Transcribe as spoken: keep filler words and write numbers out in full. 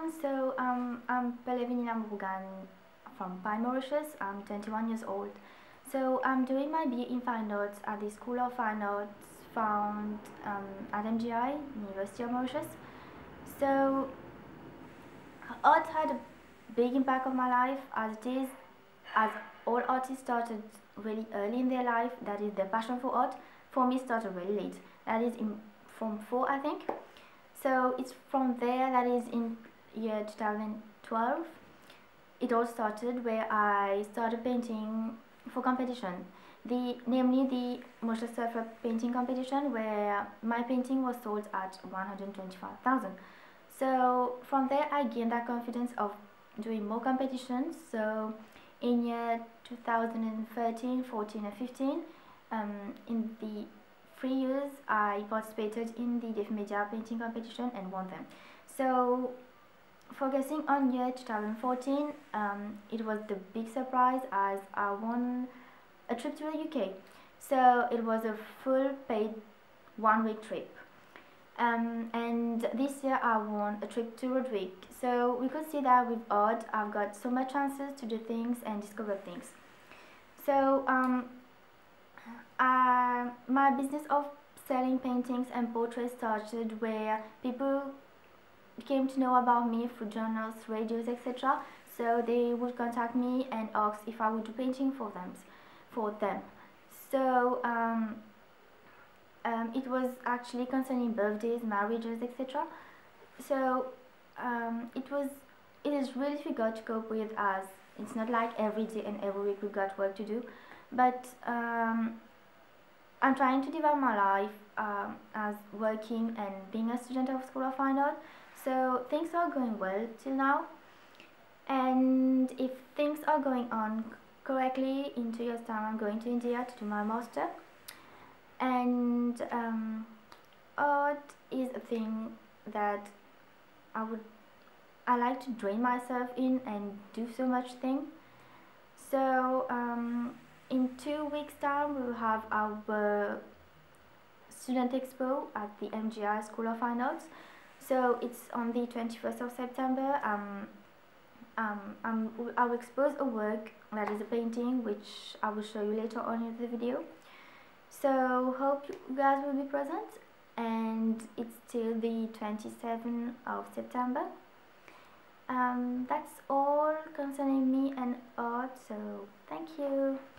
everyone, so um, I'm Pellevinina Mubugan from Pine Mauritius. I'm twenty-one years old. So I'm doing my B A in Fine Arts at the School of Fine Arts found um, at M G I, University of Mauritius. So art had a big impact on my life, as it is, as all artists started really early in their life, that is their passion for art. For me, started really late, that is in Form four, I think. So it's from there, that is in year two thousand twelve, it all started, where I started painting for competition. The, namely the Mauritius Surfer Painting Competition, where my painting was sold at one hundred twenty-five thousand. So from there I gained that confidence of doing more competitions. So in year two thousand thirteen, fourteen and fifteen, um, in the three years I participated in the Deaf Media painting competition and won them. So focusing on year two thousand fourteen, um, it was the big surprise as I won a trip to the U K. So it was a full paid one week trip. Um, and this year I won a trip to Rodrigue. So we could see that with art I've got so much chances to do things and discover things. So um, uh, my business of selling paintings and portraits started where people came to know about me through journals, radios, et cetera. So they would contact me and ask if I would do painting for them. For them. So um, um, it was actually concerning birthdays, marriages, et cetera. So um, it was it is really difficult to cope with, as it's not like every day and every week we've got work to do. But um, I'm trying to develop my life um, as working and being a student of School of Fine Art. So things are going well till now, and if things are going on correctly, in two years time I'm going to India to do my master. And um, art is a thing that I would I like to drain myself in and do so much thing. So um, in two weeks time we will have our student expo at the M G I School of Fine Arts. So it's on the twenty-first of September. Um, um, um, I will expose a work that is a painting, which I will show you later on in the video. So hope you guys will be present, and it's till the twenty-seventh of September. Um, that's all concerning me and art, so thank you.